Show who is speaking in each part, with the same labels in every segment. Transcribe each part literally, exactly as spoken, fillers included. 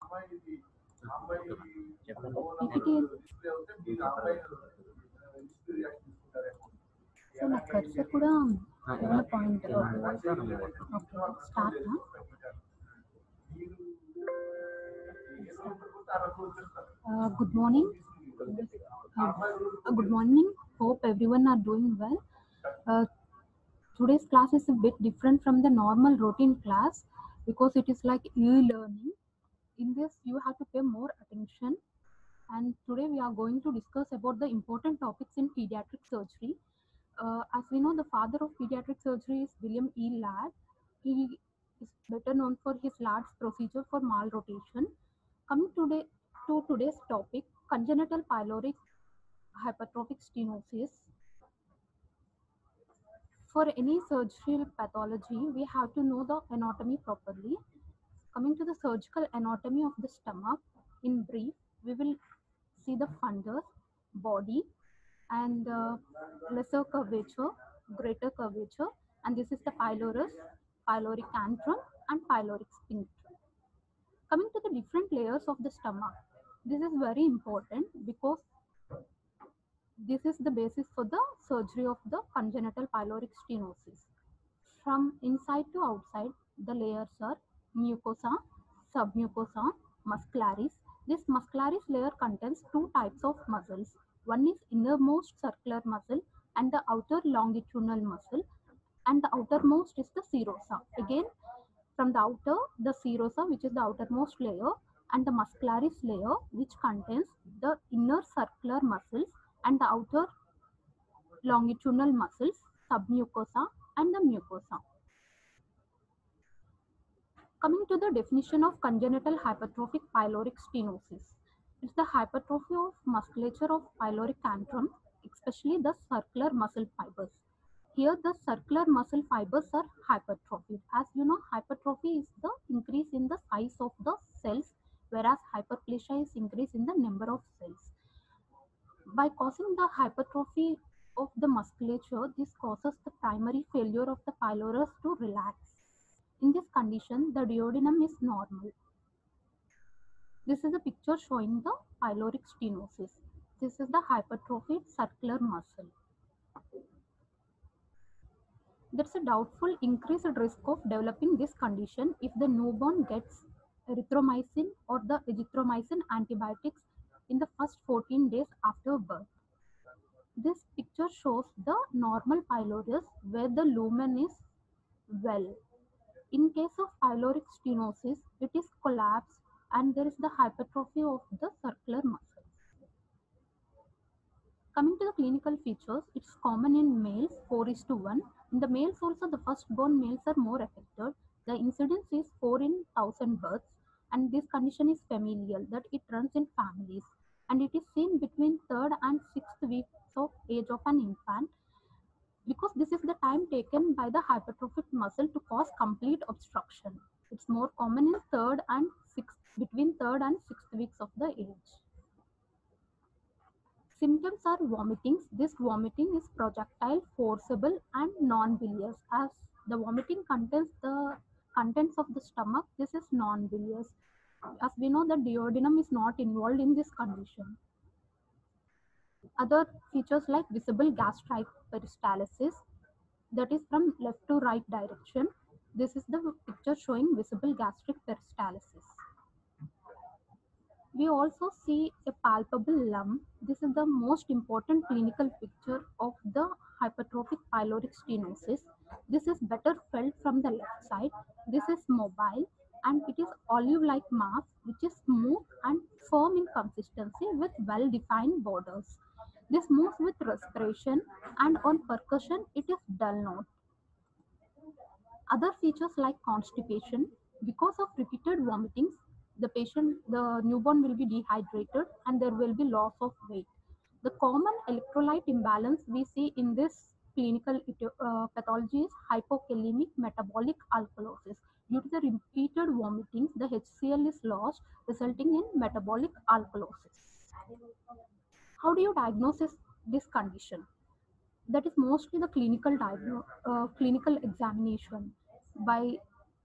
Speaker 1: So నా cursor కూడా ఏమైనా point okay start good morning good morning hope everyone are doing well. uh, Today's class is a bit different from the normal routine class because it is like e-learning. In this you have to pay more attention, and today we are going to discuss about the important topics in pediatric surgery. Uh, as we know, the father of pediatric surgery is William E. Ladd. He is better known for his Ladd's procedure for malrotation. Coming today to today's topic, congenital pyloric hypertrophic stenosis. For any surgical pathology, we have to know the anatomy properly. Coming to the surgical anatomy of the stomach, in brief, we will see the fundus, body, and uh, lesser curvature, greater curvature, and this is the pylorus, pyloric antrum, and pyloric sphincter. Coming to the different layers of the stomach, this is very important because this is the basis for the surgery of the congenital pyloric stenosis. From inside to outside, the layers are mucosa, submucosa, muscularis. This muscularis layer contains two types of muscles. One is innermost circular muscle and the outer longitudinal muscle, and the outermost is the serosa. Again, from the outer, the serosa, which is the outermost layer, and the muscularis layer, which contains the inner circular muscles and the outer longitudinal muscles, submucosa and the mucosa. Coming to the definition of congenital hypertrophic pyloric stenosis, it's the hypertrophy of musculature of pyloric antrum, especially the circular muscle fibers. Here the circular muscle fibers are hypertrophied. As you know, hypertrophy is the increase in the size of the cells, whereas hyperplasia is increase in the number of cells. By causing the hypertrophy of the musculature, this causes the primary failure of the pylorus to relax. In this condition, the duodenum is normal. This is a picture showing the pyloric stenosis. This is the hypertrophied circular muscle. There is a doubtful increased risk of developing this condition if the newborn gets erythromycin or the azithromycin antibiotics in the first fourteen days after birth. This picture shows the normal pylorus where the lumen is well. In case of pyloric stenosis, it is collapsed and there is the hypertrophy of the circular muscles. Coming to the clinical features, it's common in males, four is to one. In the males also, the firstborn males are more affected. The incidence is four in one thousand births, and this condition is familial, that it runs in families, and it is seen between third and sixth weeks of age of an infant, because this is the time taken by the hypertrophic muscle to cause complete obstruction. It's more common in third and sixth, between third and sixth weeks of the age. Symptoms are vomitings. This vomiting is projectile, forcible, and non-bilious. As the vomiting contains the contents of the stomach, this is non-bilious. As we know, the duodenum is not involved in this condition. Other features like visible gastric peristalsis, that is from left to right direction. This is the picture showing visible gastric peristalsis. We also see a palpable lump. This is the most important clinical picture of the hypertrophic pyloric stenosis. This is better felt from the left side. This is mobile and it is olive-like mass which is smooth and firm in consistency with well-defined borders. This moves with respiration and on percussion it is dull note. Other features like constipation, because of repeated vomitings, the patient, the newborn will be dehydrated and there will be loss of weight. The common electrolyte imbalance we see in this clinical uh, pathology is hypokalemic metabolic alkalosis. Due to the repeated vomitings, the H C l is lost, resulting in metabolic alkalosis. How do you diagnose this condition? That is mostly the clinical diagno uh, clinical examination by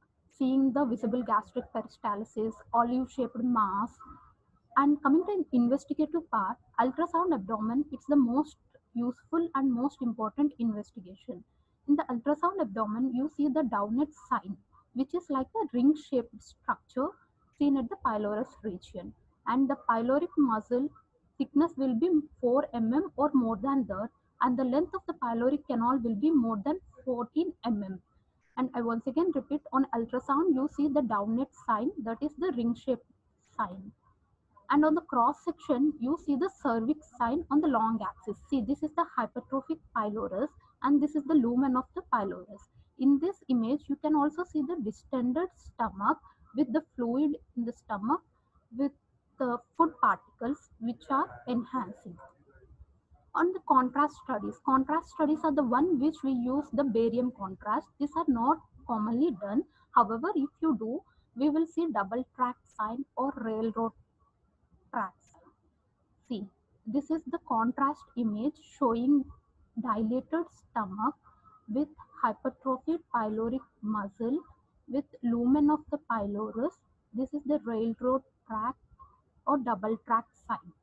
Speaker 1: seeing the visible gastric peristalsis, olive-shaped mass. And coming to investigative part, ultrasound abdomen, it's the most useful and most important investigation. In the ultrasound abdomen, you see the Downett sign, which is like a ring-shaped structure seen at the pylorus region. And the pyloric muscle thickness will be four millimeters or more than that, and the length of the pyloric canal will be more than fourteen millimeters. And I once again repeat, on ultrasound, you see the Downett sign, that is the ring-shaped sign. And on the cross section, you see the cervix sign on the long axis. See, this is the hypertrophic pylorus and this is the lumen of the pylorus. In this image, you can also see the distended stomach with the fluid in the stomach with the food particles which are enhancing. On the contrast studies, contrast studies are the one which we use the barium contrast. These are not commonly done. However, if you do, we will see double track sign or railroad tracks. See, this is the contrast image showing dilated stomach with hypertrophied pyloric muscle with lumen of the pylorus. This is the railroad tract or double track sign.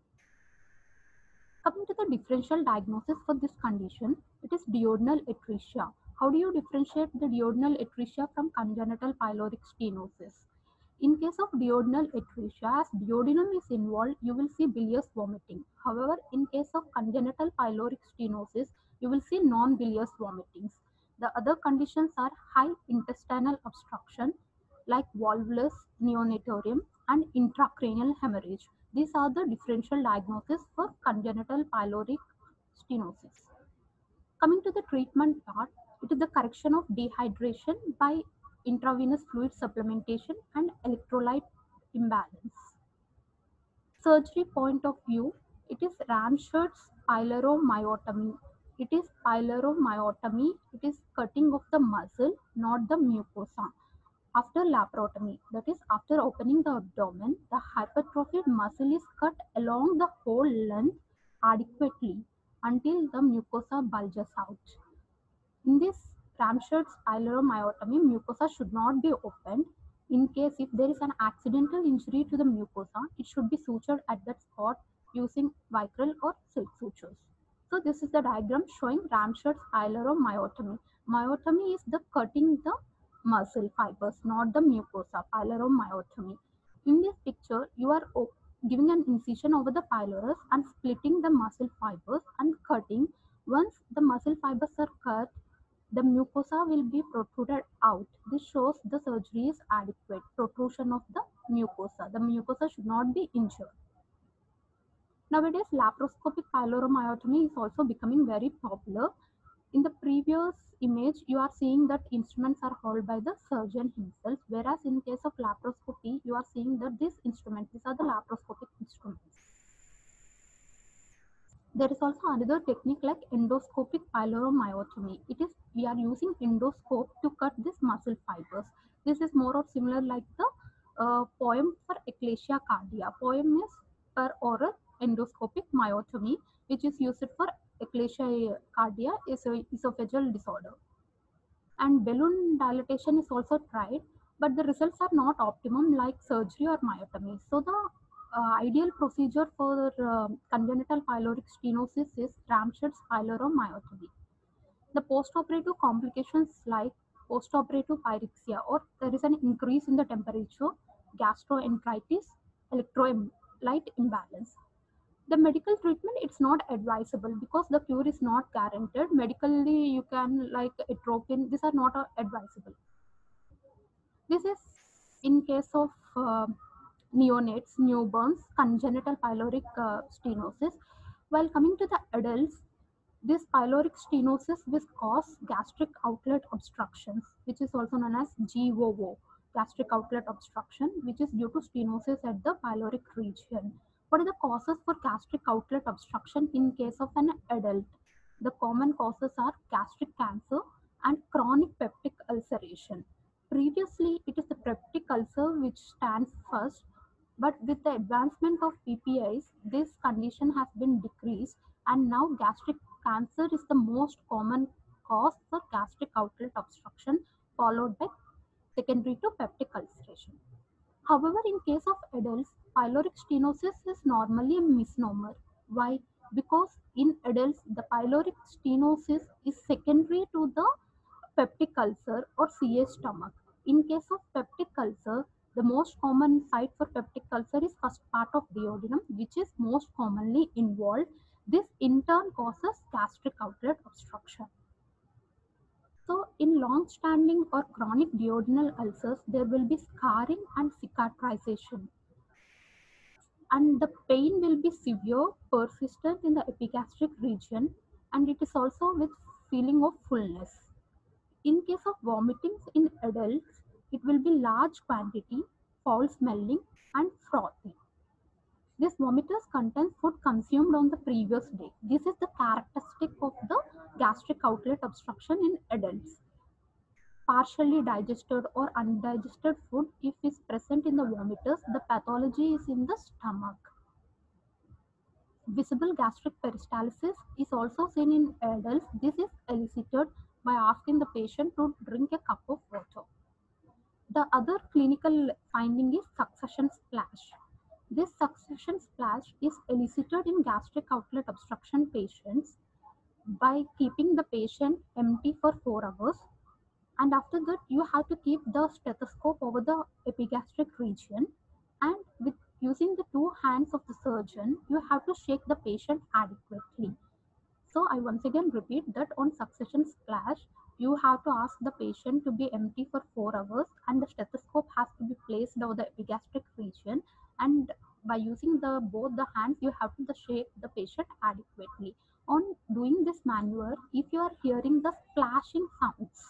Speaker 1: Coming to the differential diagnosis for this condition, it is duodenal atresia. How do you differentiate the duodenal atresia from congenital pyloric stenosis? In case of duodenal atresia, as duodenum is involved, you will see bilious vomiting. However, in case of congenital pyloric stenosis, you will see non-bilious vomitings. The other conditions are high intestinal obstruction like volvulus neonatorium and intracranial hemorrhage. These are the differential diagnosis for congenital pyloric stenosis. Coming to the treatment part, it is the correction of dehydration by intravenous fluid supplementation and electrolyte imbalance. Surgery point of view, it is Ramsher's pyloromyotomy. It is pyloromyotomy, it is cutting of the muscle, not the mucosa. After laparotomy, that is after opening the abdomen, the hypertrophied muscle is cut along the whole length adequately until the mucosa bulges out. In this Ramsher's pyloromyotomy, mucosa should not be opened. In case if there is an accidental injury to the mucosa, it should be sutured at that spot using Vicryl or silk sutures. So this is the diagram showing Ramsher's pyloromyotomy. Myotomy is the cutting the muscle fibers, not the mucosa, pyloromyotomy. In this picture, you are giving an incision over the pylorus and splitting the muscle fibers and cutting. Once the muscle fibers are cut, the mucosa will be protruded out. This shows the surgery is adequate. Protrusion of the mucosa. The mucosa should not be injured. Nowadays, laparoscopic pyloromyotomy is also becoming very popular. In the previous image, you are seeing that instruments are held by the surgeon himself, whereas in case of laparoscopy, you are seeing that these instruments, these are the laparoscopic instruments. There is also another technique like endoscopic pyloromyotomy. It is we are using endoscope to cut these muscle fibers. This is more or similar like the uh, POEM for eclasia cardia. POEM is per oral endoscopic myotomy, which is used for eclasia cardia, is a esophageal disorder. And balloon dilatation is also tried, but the results are not optimum like surgery or myotomy. So the uh, ideal procedure for uh, congenital pyloric stenosis is Ramsher's pyloromyotomy. The postoperative complications like postoperative pyrexia, or there is an increase in the temperature, gastroenteritis, electrolyte imbalance. The medical treatment, it's not advisable because the cure is not guaranteed. Medically, you can like atropine, these are not uh, advisable. This is in case of uh, neonates, newborns, congenital pyloric uh, stenosis. While coming to the adults, this pyloric stenosis will cause gastric outlet obstructions, which is also known as G O O, gastric outlet obstruction, which is due to stenosis at the pyloric region. What are the causes for gastric outlet obstruction in case of an adult? The common causes are gastric cancer and chronic peptic ulceration. Previously, it is the peptic ulcer which stands first, but with the advancement of P P Is, this condition has been decreased, and now gastric cancer is the most common cause for gastric outlet obstruction, followed by secondary to peptic ulceration. However, in case of adults, pyloric stenosis is normally a misnomer. Why? Because in adults, the pyloric stenosis is secondary to the peptic ulcer or C A stomach. In case of peptic ulcer, the most common site for peptic ulcer is first part of duodenum, which is most commonly involved. This in turn causes gastric outlet obstruction. So, in long standing or chronic duodenal ulcers, there will be scarring and cicatrization, and the pain will be severe, persistent in the epigastric region, and it is also with feeling of fullness. In case of vomitings in adults, it will be large quantity, foul smelling, and frothy. This vomitus contains food consumed on the previous day. This is the characteristic of the gastric outlet obstruction in adults. Partially digested or undigested food, if is present in the vomitus, the pathology is in the stomach. Visible gastric peristalsis is also seen in adults. This is elicited by asking the patient to drink a cup of water. The other clinical finding is succussion splash. This succussion splash is elicited in gastric outlet obstruction patients by keeping the patient empty for four hours, and after that you have to keep the stethoscope over the epigastric region, and with using the two hands of the surgeon you have to shake the patient adequately. So I once again repeat that on succussion splash you have to ask the patient to be empty for four hours and the stethoscope has to be placed over the epigastric region, and by using the both the hands you have to shake the patient adequately. On doing this maneuver, if you are hearing the splashing sounds,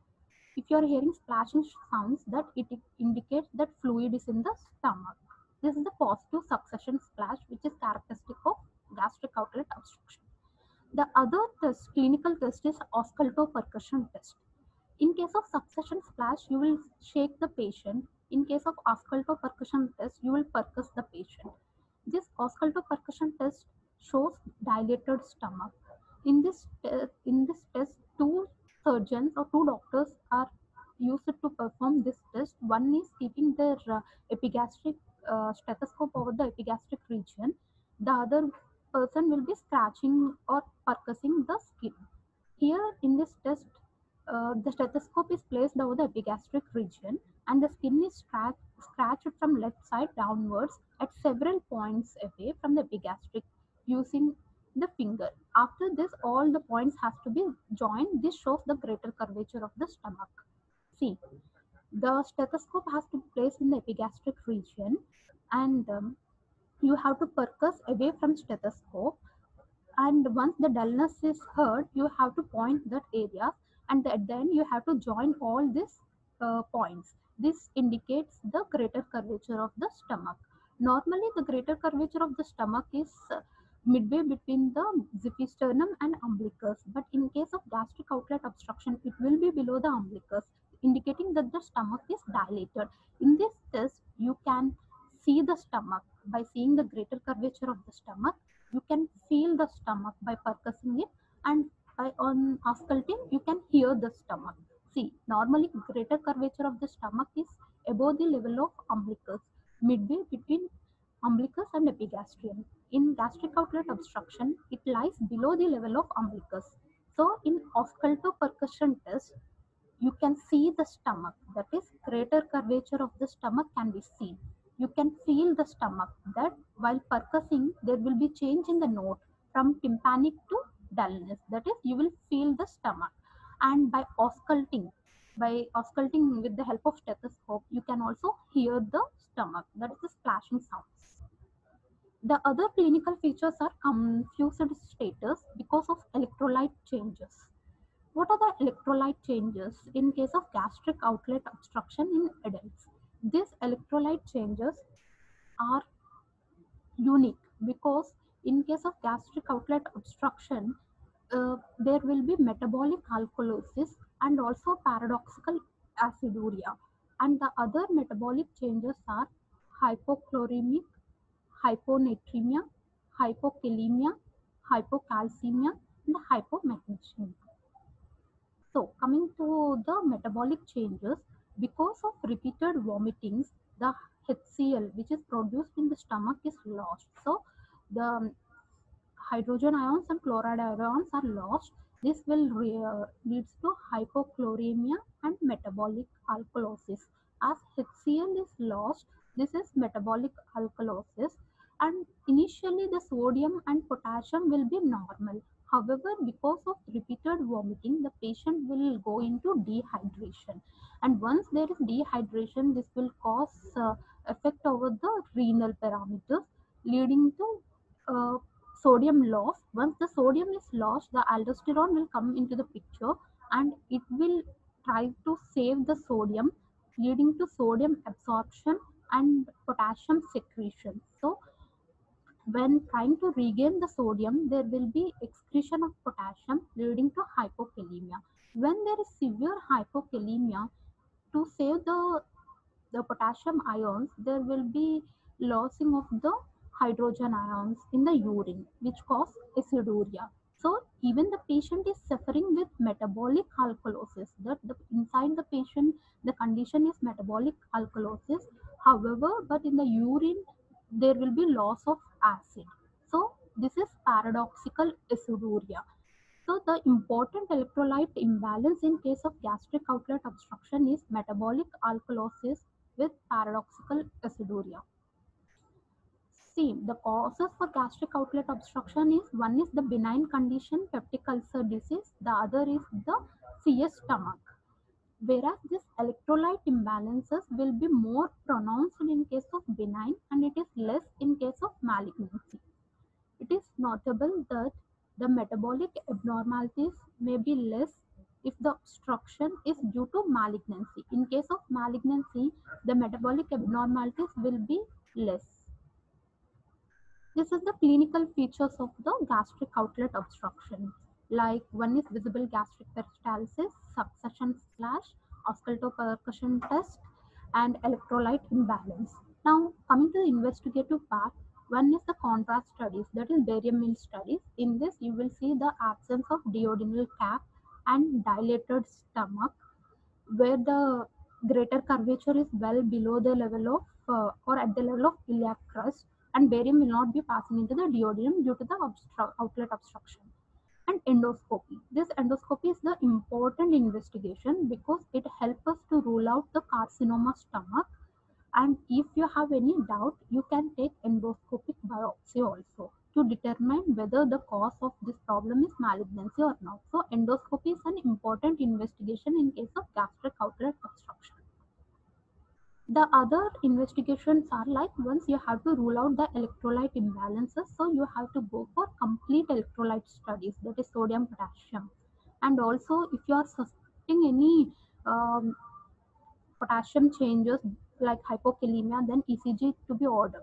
Speaker 1: if you are hearing splashing sounds, that it indicates that fluid is in the stomach. This is the positive succussion splash, which is characteristic of gastric outlet obstruction. The other test, clinical test is auscultopercussion test. In case of succussion splash, you will shake the patient. In case of auscultopercussion test, you will percuss the patient. This auscultopercussion test shows dilated stomach. In this, te- in this test, two surgeons or two doctors are used to perform this test. One is keeping their uh, epigastric uh, stethoscope over the epigastric region. The other person will be scratching or percussing the skin. Here in this test, uh, the stethoscope is placed over the epigastric region and the skin is scratched, scratched from left side downwards at several points away from the epigastric using the finger. After this, all the points have to be joined. This shows the greater curvature of the stomach. See, the stethoscope has to be placed in the epigastric region, and um, you have to percuss away from stethoscope, and once the dullness is heard you have to point that area, and then you have to join all these uh, points. This indicates the greater curvature of the stomach. Normally the greater curvature of the stomach is uh, midway between the xiphisternum and umbilicus, but in case of gastric outlet obstruction it will be below the umbilicus, indicating that the stomach is dilated. In this test you can see the stomach by seeing the greater curvature of the stomach. You can feel the stomach by percussing it, and by on ausculting you can hear the stomach. See, normally greater curvature of the stomach is above the level of umbilicus, midway between umbilicus and epigastrium. In gastric outlet obstruction it lies below the level of umbilicus. So in auscultopercussion test you can see the stomach, that is greater curvature of the stomach can be seen. You can feel the stomach, that while percussing there will be change in the note from tympanic to dullness, that is you will feel the stomach. And by ausculting, by ausculting with the help of stethoscope you can also hear the stomach, that is the splashing sounds. The other clinical features are confused status because of electrolyte changes. What are the electrolyte changes in case of gastric outlet obstruction in adults? These electrolyte changes are unique because in case of gastric outlet obstruction, uh, there will be metabolic alkalosis and also paradoxical aciduria. And the other metabolic changes are hypochloremic, hyponatremia, hypokalemia, hypocalcemia, and hypomagnesemia. So, coming to the metabolic changes, Because of repeated vomitings, the H C L which is produced in the stomach is lost. So the hydrogen ions and chloride ions are lost. This will re- uh, leads to hypochloremia and metabolic alkalosis. As H C L is lost, this is metabolic alkalosis, and initially the sodium and potassium will be normal. However, because of repeated vomiting, the patient will go into dehydration, and once there is dehydration, this will cause uh, effect over the renal parameters, leading to uh, sodium loss. Once the sodium is lost, the aldosterone will come into the picture, and it will try to save the sodium, leading to sodium absorption and potassium secretion. So when trying to regain the sodium, there will be excretion of potassium, leading to hypokalemia. When there is severe hypokalemia, to save the the potassium ions, there will be losing of the hydrogen ions in the urine, which cause aciduria. So even the patient is suffering with metabolic alkalosis. That the inside the patient, the condition is metabolic alkalosis. However, but in the urine, there will be loss of acid. So this is paradoxical aciduria. So the important electrolyte imbalance in case of gastric outlet obstruction is metabolic alkalosis with paradoxical aciduria. See, the causes for gastric outlet obstruction is, one is the benign condition peptic ulcer disease, the other is the C S stomach. Whereas this electrolyte imbalances will be more pronounced in case of benign and it is less in case of malignancy. It is notable that the metabolic abnormalities may be less if the obstruction is due to malignancy. In case of malignancy, the metabolic abnormalities will be less. This is the clinical features of the gastric outlet obstruction. Like, one is visible gastric peristalsis, succussion slash auscultopercussion test, and electrolyte imbalance. Now, coming to the investigative part, one is the contrast studies, that is barium meal studies. In this, you will see the absence of duodenal cap and dilated stomach, where the greater curvature is well below the level of uh, or at the level of iliac crust, and barium will not be passing into the duodenum due to the obstru- outlet obstruction. And endoscopy, this endoscopy is the important investigation because it helps us to rule out the carcinoma stomach, and if you have any doubt, you can take endoscopic biopsy also to determine whether the cause of this problem is malignancy or not. So endoscopy is an important investigation in case of gastric outlet obstruction. The other investigations are like, once you have to rule out the electrolyte imbalances, so you have to go for complete electrolyte studies, that is sodium, potassium. And also, if you are suspecting any um, potassium changes like hypokalemia, then E C G to be ordered.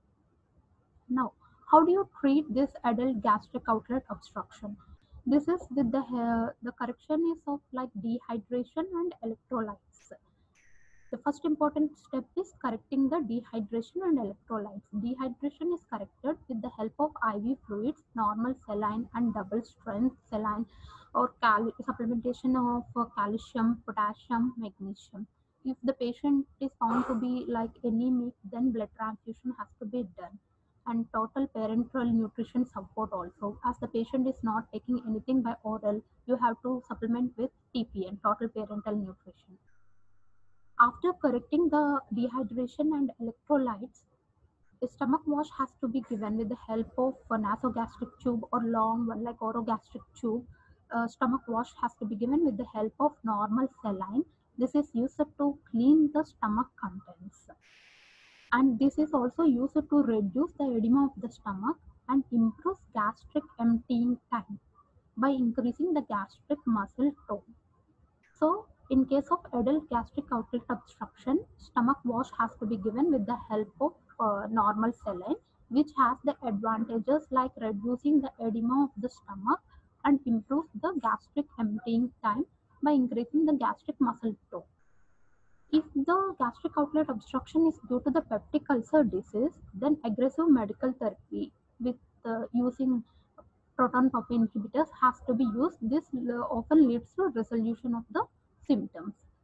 Speaker 1: Now, how do you treat this adult gastric outlet obstruction? This is with the uh, the correction is of like dehydration and electrolytes. The first important step is correcting the dehydration and electrolytes. Dehydration is corrected with the help of I V fluids, normal saline and double strength saline, or cal- supplementation of uh, calcium, potassium, magnesium. If the patient is found to be like anemic, then blood transfusion has to be done. And total parenteral nutrition support also. As the patient is not taking anything by oral, you have to supplement with T P N, total parenteral nutrition. After correcting the dehydration and electrolytes, a stomach wash has to be given with the help of a nasogastric tube or long one like orogastric tube. Uh, stomach wash has to be given with the help of normal saline. This is used to clean the stomach contents. And this is also used to reduce the edema of the stomach and improves gastric emptying time by increasing the gastric muscle tone. So, in case of adult gastric outlet obstruction, stomach wash has to be given with the help of uh, normal saline, which has the advantages like reducing the edema of the stomach and improves the gastric emptying time by increasing the gastric muscle tone. If the gastric outlet obstruction is due to the peptic ulcer disease, then aggressive medical therapy with uh, using proton pump inhibitors has to be used. This uh, often leads to resolution of the symptoms.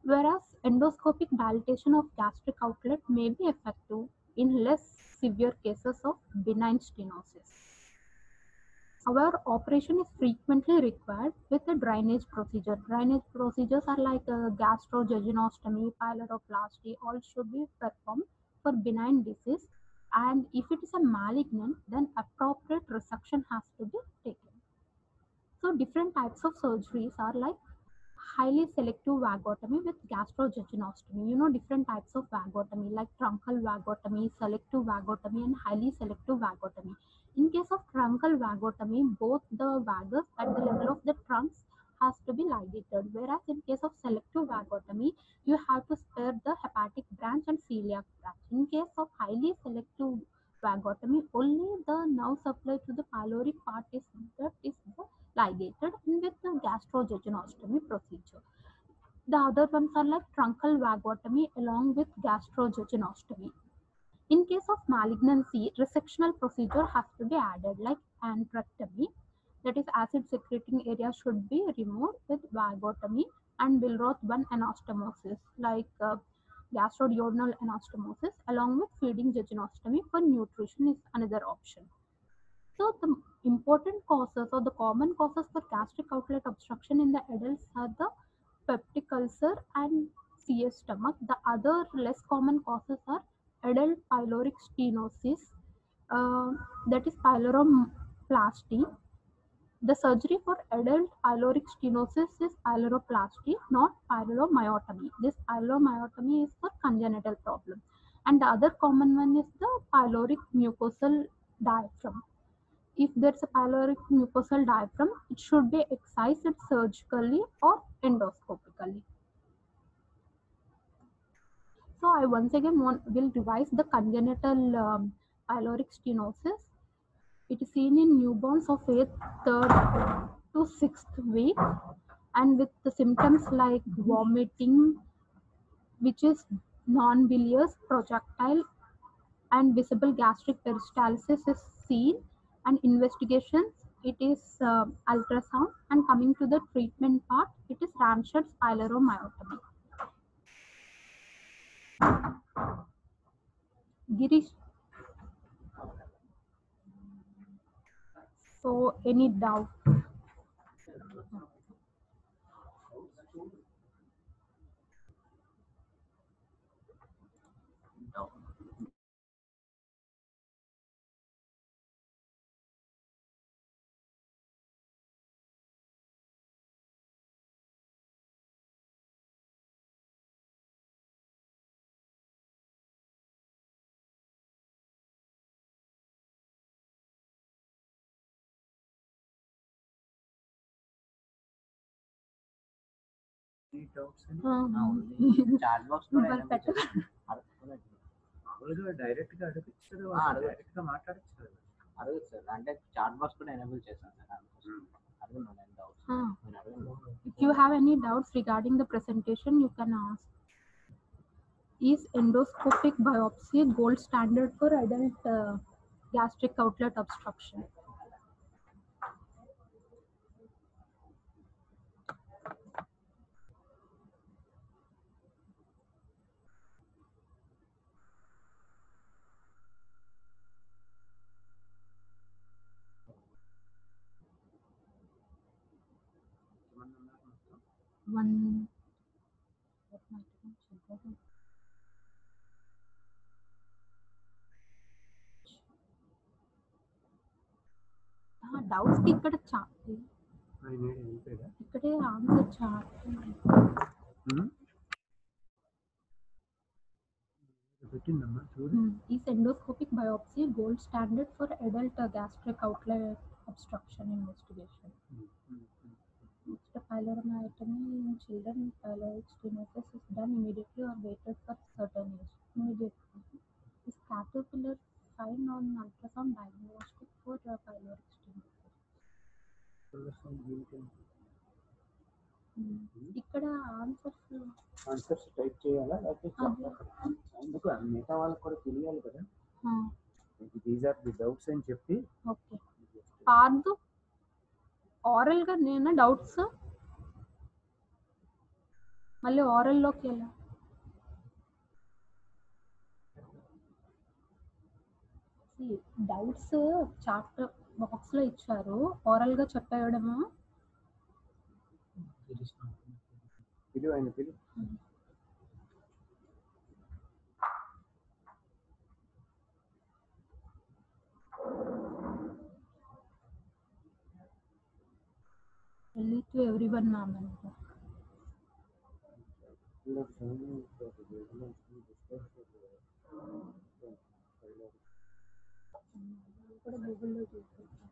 Speaker 1: whereas endoscopic dilatation of gastric outlet may be effective in less severe cases of benign stenosis. Our operation is frequently required with a drainage procedure. Drainage procedures are like uh, gastrojejunostomy, pyloroplasty, all should be performed for benign disease. And if it is a malignant, then appropriate resection has to be taken. So different types of surgeries are like highly selective vagotomy with gastrojejunostomy. You know different types of vagotomy like truncal vagotomy, selective vagotomy, and highly selective vagotomy. In case of truncal vagotomy, both the vagus at the level of the trunks has to be ligated, whereas in case of selective vagotomy, you have to spare the hepatic branch and celiac branch. In case of highly selective vagotomy, only the nerve supply to the pyloric part is that is the ligated in with the gastrojejunostomy procedure. The other ones are like truncal vagotomy along with gastrojejunostomy. In case of malignancy, resectional procedure has to be added like antrectomy, that is acid secreting area should be removed with vagotomy, and Billroth one anastomosis like uh, gastroduodenal anastomosis along with feeding jejunostomy for nutrition is another option. So the important causes or the common causes for gastric outlet obstruction in the adults are the peptic ulcer and C S stomach. The other less common causes are adult pyloric stenosis, uh, that is pyloroplasty. The surgery for adult pyloric stenosis is pyloroplasty, not pyloromyotomy. This pyloromyotomy is for congenital problem. And the other common one is the pyloric mucosal diaphragm. If there's a pyloric mucosal diaphragm, it should be excised surgically or endoscopically. So I once again want, will revise the congenital um, pyloric stenosis. It is seen in newborns of eighth, third to sixth week, and with the symptoms like vomiting, which is non-bilious, projectile, and visible gastric peristalsis is seen, and investigations it is uh, ultrasound, and coming to the treatment part it is Ramsha's pyloromyotomy. Girish, so any doubt?
Speaker 2: Chat box కూడా
Speaker 1: Well, better.
Speaker 2: మామూలుగా direct గా అడగచ్చు కదా direct గా మాట్లాడచ్చు కదా అడగచ్చు sir అంటే చాట్ బాక్స్ కూడా ఎనేబుల్ చేశాను సార్ అడగండి నేను డౌట్స్
Speaker 1: Ah.
Speaker 2: నేను అడగండి
Speaker 1: If you have any doubts regarding the presentation, you can ask. Is endoscopic biopsy gold standard for adult uh, gastric outlet obstruction? One. Doubts కి ఇక్కడ chat ఇక్కడే answer chat
Speaker 2: పెట్టిందమ్మా చూడు
Speaker 1: Is endoscopic biopsy gold standard for adult uh, gastric outlet obstruction investigation? Next, pyloromyotomy in children, pyloric stenosis is done immediately or waited for certain age? Immediately. Is caterpillar fine on ultrasound diagnostic for uh, pyloric stenosis? Hmm. ఇక్కడ answers
Speaker 2: answers type చేయాలా లేకపోతే ఎందుకు మిగతా వాళ్ళకి కూడా తెలియాలి కదా these are the doubts అని చెప్పి
Speaker 1: ఓకే పార్దు ఆరల్ గా నేను డౌట్స్ మళ్ళీ ఓరల్లోకి ఎలా? డౌట్స్ చాప్టర్ బాక్స్ లో ఇచ్చారు, ఓరల్ గా చెప్పేయడమా?
Speaker 2: పిలు ఆయన పిలు.
Speaker 1: Relate to everyone, ma'am. కూడా గూగుల్లో చూసుకోవచ్చు.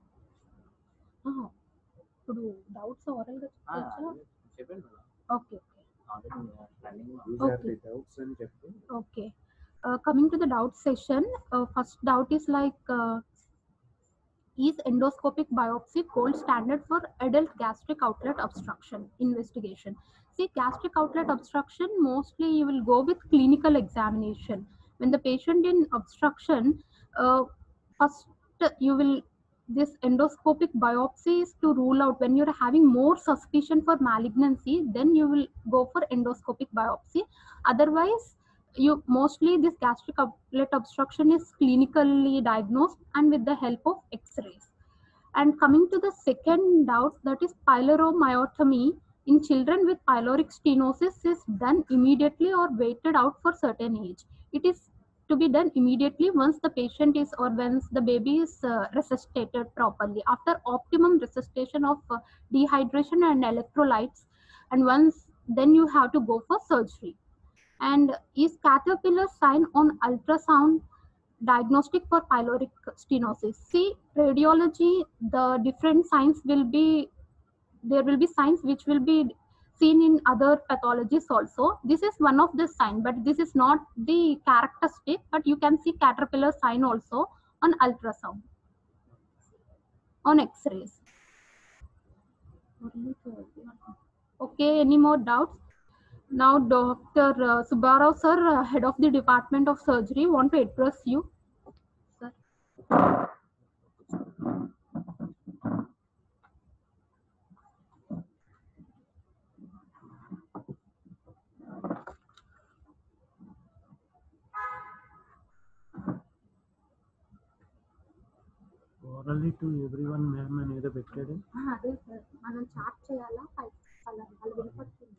Speaker 1: ఇప్పుడు డౌట్స్ ఓరల్ గా చెప్పొచ్చా? Okay okay. Uh, coming to the doubt session, uh, first doubt is like, uh, is endoscopic biopsy gold standard for adult gastric outlet obstruction investigation? See, gastric outlet obstruction, mostly you will go with clinical examination. When the patient in obstruction, uh, first you will, this endoscopic biopsy is to rule out. When you're having more suspicion for malignancy, then you will go for endoscopic biopsy. Otherwise, you mostly this gastric outlet obstruction is clinically diagnosed and with the help of x-rays. And coming to the second doubt, that is pyloromyotomy in children with pyloric stenosis is done immediately or waited out for certain age. It is to be done immediately once the patient is, or once the baby is uh, resuscitated properly after optimum resuscitation of uh, dehydration and electrolytes, and once then you have to go for surgery. And is caterpillar sign on ultrasound diagnostic for pyloric stenosis? See, radiology, the different signs will be, there will be signs which will be seen in other pathologies also. This is one of the sign, but this is not the characteristic, but you can see caterpillar sign also on ultrasound, on x-rays. Okay, any more doubts? Now, Doctor Uh, Subbarao sir, uh, head of the Department of Surgery, want to address you. Sir.
Speaker 3: Orally to everyone, ma'am, and either పెట్టాడు.
Speaker 1: అదే sir, మనం chat చేయాలా? వాళ్ళు వినపడుతుంది.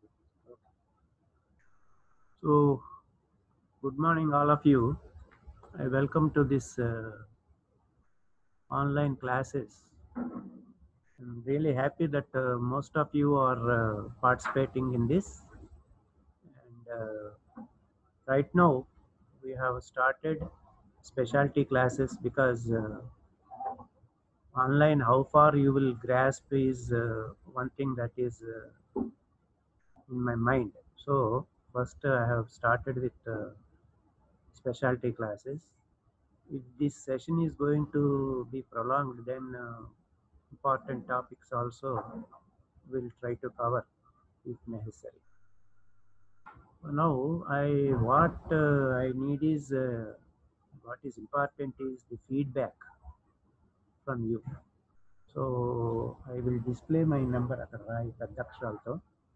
Speaker 3: So, good morning, all of you. I welcome to this uh, online classes. I'm really happy that uh, most of you are uh, participating in this. And uh, right now, we have started specialty classes because uh, online, how far you will grasp is uh, one thing that is uh, in my mind. So first uh, I have started with uh, specialty classes. If this session is going to be prolonged, then uh, important topics also will try to cover if necessary. Now I what uh, I need is uh, what is important is the feedback from you. So I will display my number at the right అక్షరాలతో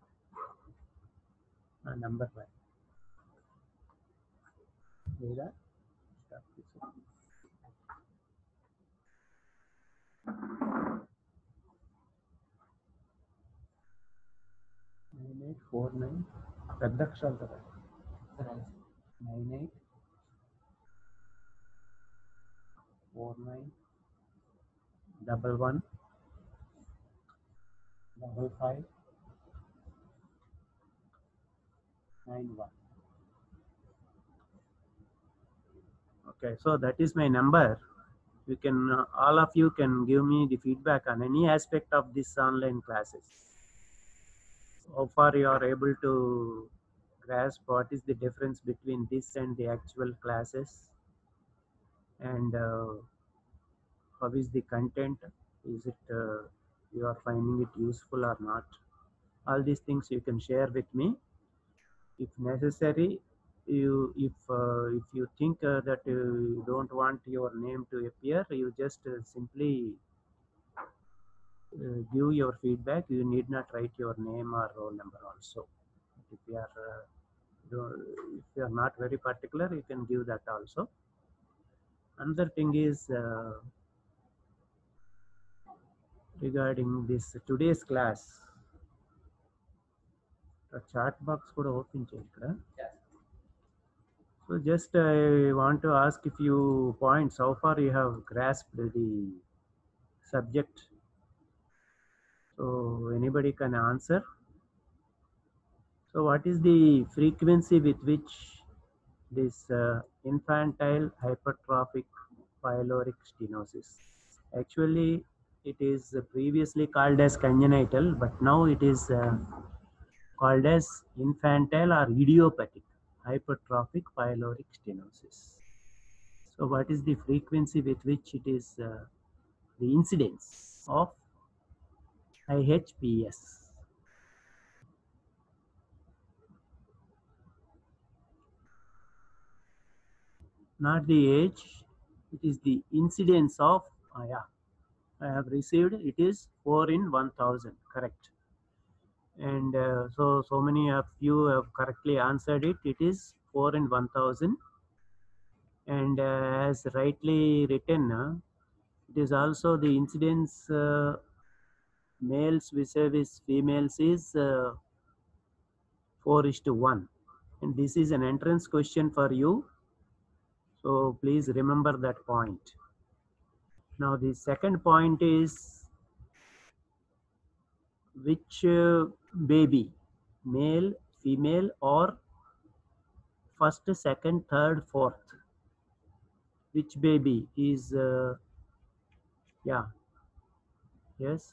Speaker 3: ఆ number పై లేదా nine eight four nine పెద్ద అక్షరాలతో nine eight four nine double one double five nine one. Okay, so that is my number. You can uh, all of you can give me the feedback on any aspect of this online classes. How far you are able to grasp what is the difference between this and the actual classes, and uh, how is the content? Is it uh, you are finding it useful or not? All these things you can share with me. If necessary, you if uh, if you think uh, that uh, you don't want your name to appear, you just uh, simply uh, give your feedback. You need not write your name or roll number also. If you are uh, if you are not very particular, you can give that also. Another thing is uh, regarding this today's class. The chat box could open here. So just I want to ask a few points. How far you have grasped the subject? So anybody can answer. So what is the frequency with which this uh, infantile hypertrophic pyloric stenosis? Actually, it is previously called as congenital, but now it is uh, called as infantile or idiopathic hypertrophic pyloric stenosis. So what is the frequency with which it is uh, the incidence of I H P S? Not the age, it is the incidence of, uh, yeah, I have received, it is four in one thousand, correct. And uh, so, so many of you have correctly answered it, it is four in one thousand. And uh, as rightly written, uh, it is also the incidence uh, males vis-a-vis females is uh, four is to one. And this is an entrance question for you. So please remember that point. Now the second point is which uh, baby, male, female, or first, second, third, fourth? Which baby is, uh, yeah, yes.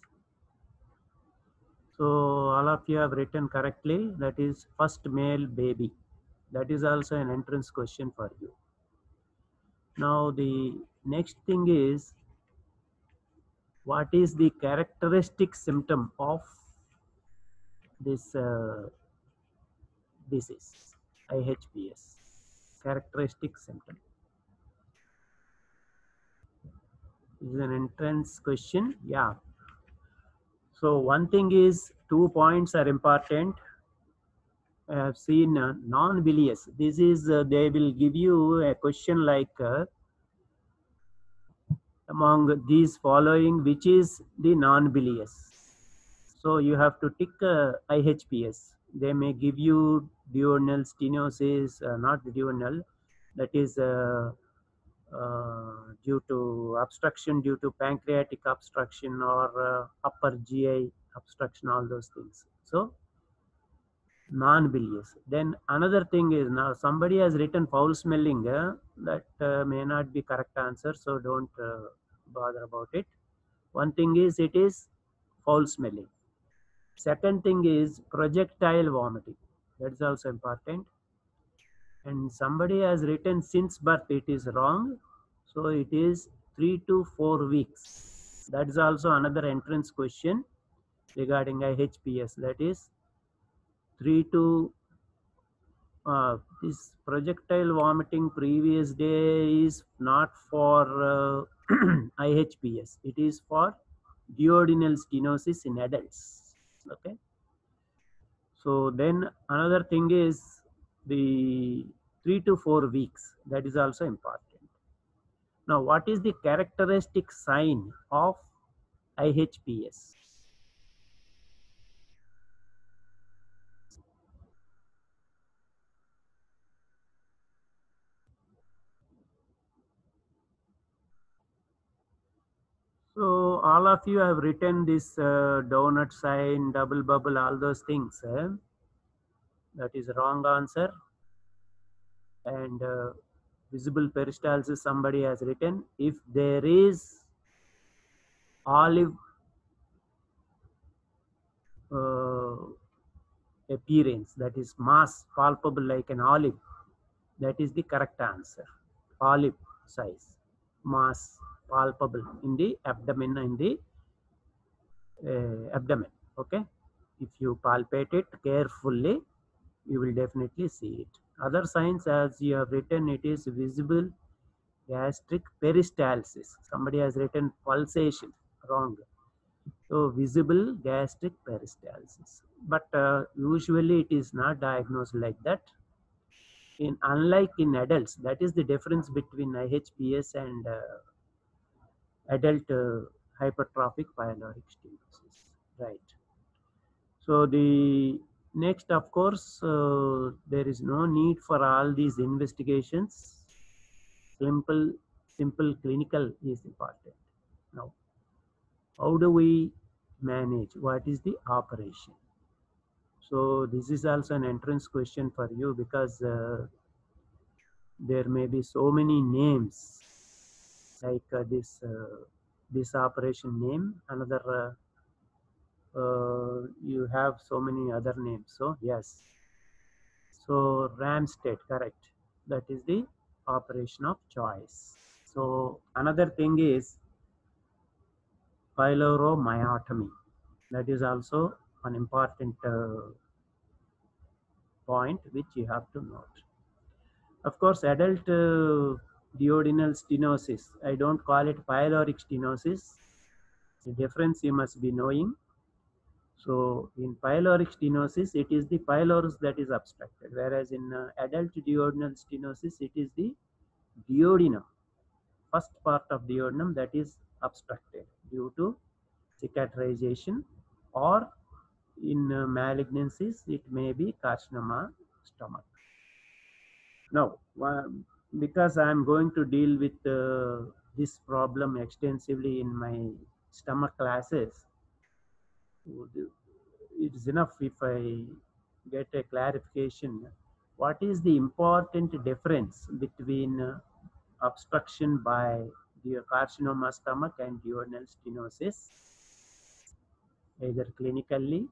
Speaker 3: So all of you have written correctly. That is first male baby. That is also an entrance question for you. Now the next thing is, what is the characteristic symptom of this uh, disease, I H P S? Characteristic symptom. This is an entrance question. Yeah. So one thing is, two points are important. I have seen uh, non-bilious. This is, uh, they will give you a question like, uh, among these following, which is the non-bilious? So you have to tick uh, I H P S. They may give you duodenal stenosis, uh, not duodenal, that is uh, uh, due to obstruction, due to pancreatic obstruction or uh, upper G I obstruction, all those things. So non-bilious. Then another thing is, now somebody has written foul smelling, uh, that uh, may not be correct answer, so don't uh, bother about it. One thing is, it is foul smelling. Second thing is projectile vomiting. That's also important. And somebody has written since birth, it is wrong. So it is three to four weeks. That is also another entrance question regarding I H P S. That is three to uh, this projectile vomiting previous day is not for uh, I H P S. It is for duodenal stenosis in adults. Okay. So then another thing is the three to four weeks. That is also important. Now, what is the characteristic sign of I H P S? So all of you have written this uh, donut sign, double bubble, all those things. Eh? That is wrong answer. And uh, visible peristalsis, somebody has written. If there is olive uh, appearance, that is mass palpable like an olive, that is the correct answer. Olive size, mass palpable in the abdomen, in the uh, abdomen. Okay, if you palpate it carefully, you will definitely see it. Other signs, as you have written, it is visible gastric peristalsis. Somebody has written pulsation, wrong. So visible gastric peristalsis, but uh, usually it is not diagnosed like that. In unlike in adults, that is the difference between I H P S and uh, adult uh, hypertrophic pyloric stenosis, right? So the next, of course, uh, there is no need for all these investigations. Simple, simple clinical is important. Now, how do we manage? What is the operation? So this is also an entrance question for you, because uh, there may be so many names, like uh, this uh, this operation name, another uh, uh, you have so many other names. So yes, so Ramstead, correct, that is the operation of choice. So another thing is pyloromyotomy, that is also an important uh, point which you have to note. Of course, adult uh, duodenal stenosis, I don't call it pyloric stenosis. The difference you must be knowing. So in pyloric stenosis, it is the pylorus that is obstructed, whereas in uh, adult duodenal stenosis, it is the duodenum, first part of duodenum, that is obstructed due to cicatrization, or in uh, malignancies, it may be carcinoma stomach. Now, um, because I am going to deal with uh, this problem extensively in my stomach classes, it is enough if I get a clarification. What is the important difference between uh, obstruction by the carcinoma stomach and duodenal stenosis, either clinically?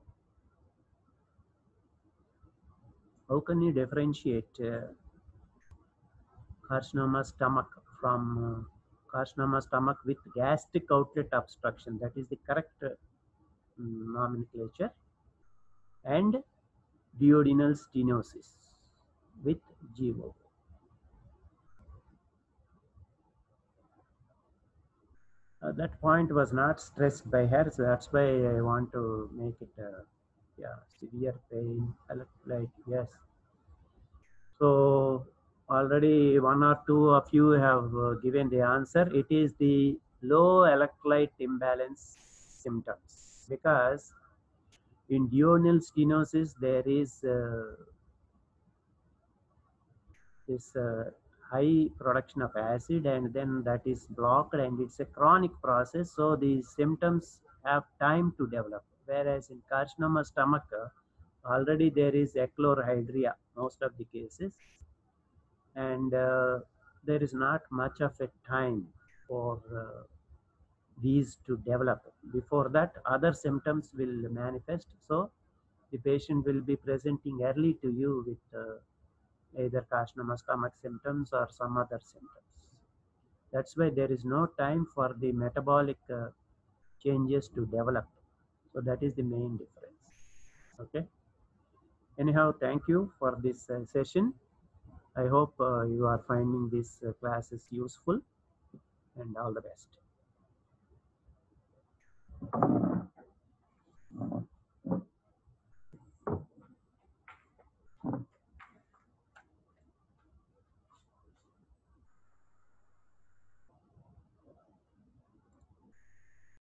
Speaker 3: How can you differentiate uh, carcinoma stomach from uh, carcinoma stomach with gastric outlet obstruction, that is the correct uh, nomenclature, and duodenal stenosis with G O? Uh, that point was not stressed by her, so that's why I want to make it uh, yeah, severe pain, like, yes. So already one or two of you have uh, given the answer. It is the low electrolyte imbalance symptoms, because in duodenal stenosis there is uh, this uh, high production of acid, and then that is blocked, and it's a chronic process, so these symptoms have time to develop. Whereas in carcinoma stomach, uh, already there is echlorhydria most of the cases, and uh, there is not much of a time for uh, these to develop. Before that, other symptoms will manifest, so the patient will be presenting early to you with uh, either carcinoma stomach symptoms or some other symptoms. That's why there is no time for the metabolic uh, changes to develop. So that is the main difference. Okay. Anyhow, thank you for this uh, session. I hope uh, you are finding this uh, classes useful, and all the best.